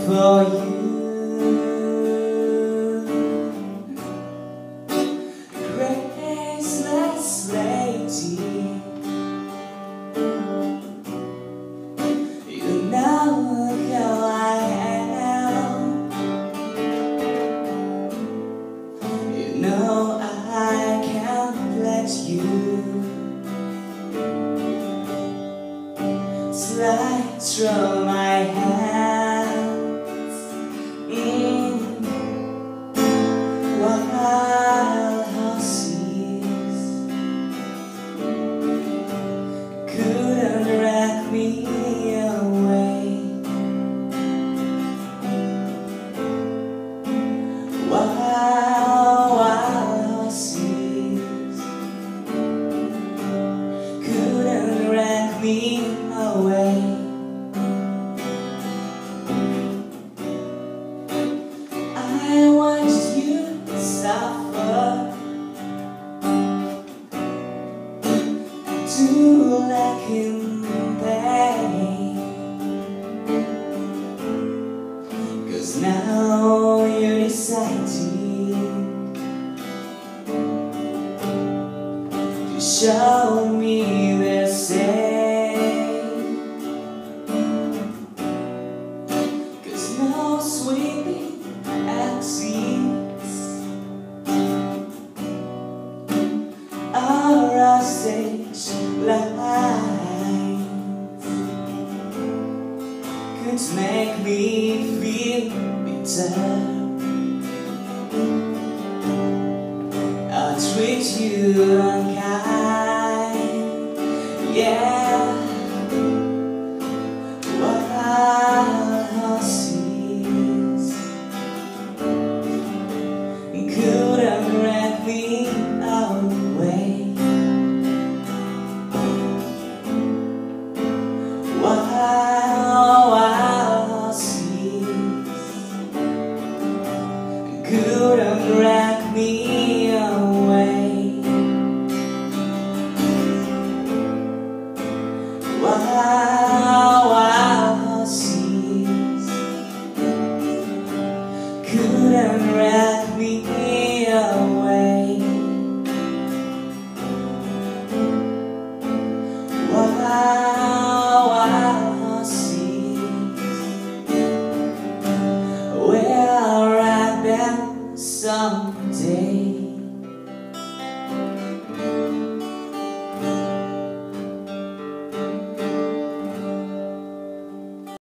for you. Graceless lady, you know how I am. You know I can't let you slide through my hands. Wild horses couldn't drag me away. Wild horses couldn't drag me away. I watched you suffer to lack in pain, 'cause now you decided to show me the same. 'Cause no sweeping exits are our stage lines could make me feel bitter. I'll treat you unkind, yeah. Wild horses couldn't drag me away. Wild horses couldn't drag me